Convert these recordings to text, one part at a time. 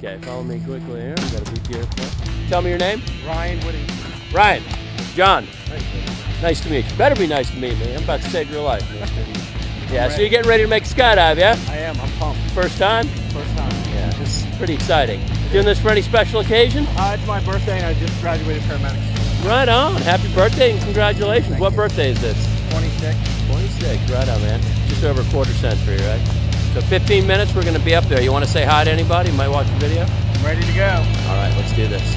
Okay, follow me quickly here. I've got to be careful. Tell me your name. Ryan Woody. Ryan. John. Nice to meet you. Better be nice to meet me. I'm about to save your life. Yeah, so you're getting ready to make a skydive, yeah? I am. I'm pumped. First time? First time. Yeah, this is pretty exciting. Doing this for any special occasion? It's my birthday and I just graduated paramedics. Right on. Happy birthday and congratulations. What birthday is this? 26. 26. Right on, man. Just over a quarter century, right? So 15 minutes, we're going to be up there. You want to say hi to anybody? You might watch the video? I'm ready to go. All right, let's do this.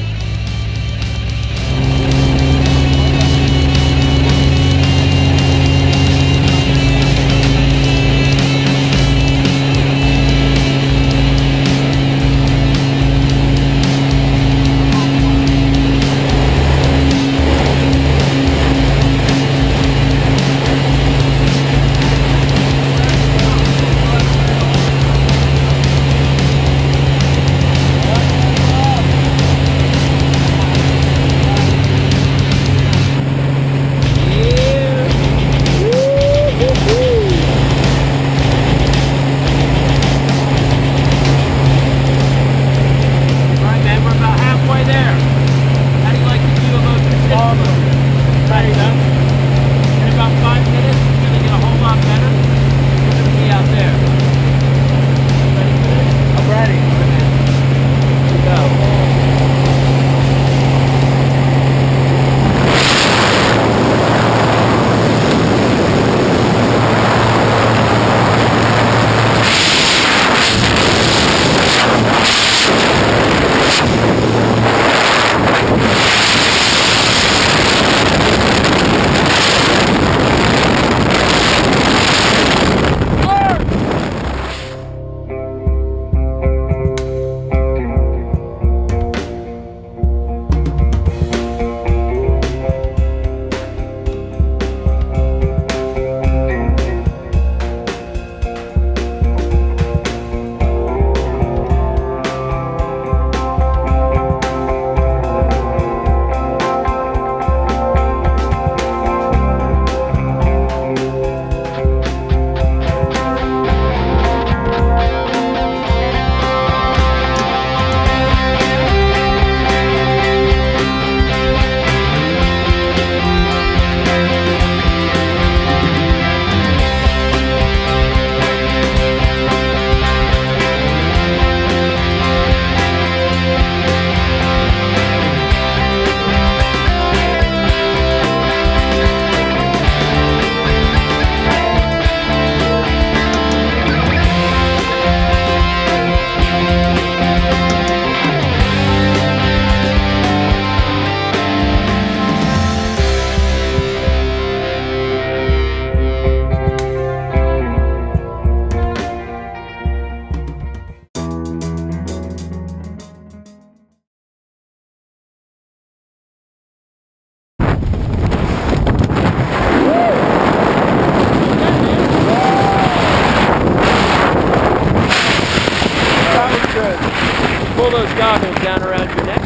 Pull those goggles down around your neck.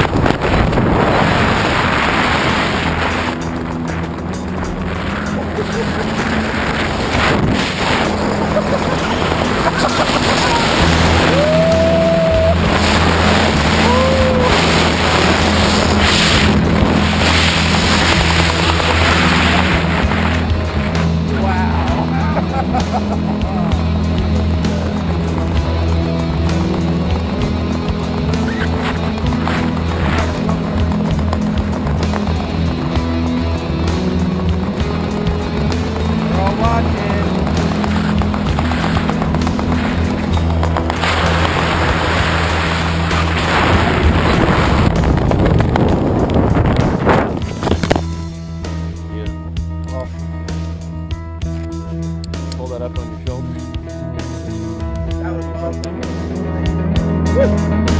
Pull that up on your shoulders. That was awesome.